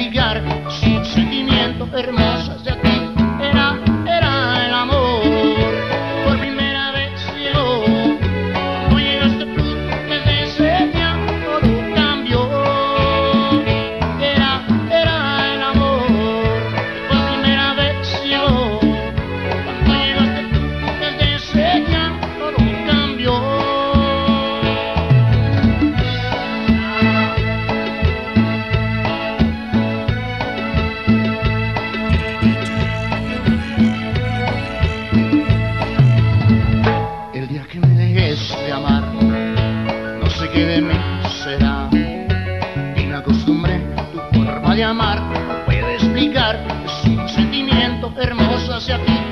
explicar. Es un sentimiento hermoso hacia ti. Era el amor. Por primera vez llegó. Cuando llegaste tú, desde ese día todo cambió. Era el amor. Por primera vez llegó. Cuando llegaste tú, desde ese día todo cambió. El día que me dejes de amar, no sé qué de mí será. Y me acostumbré a tu forma de amar, no puedo explicar. Es un sentimiento hermoso hacia ti.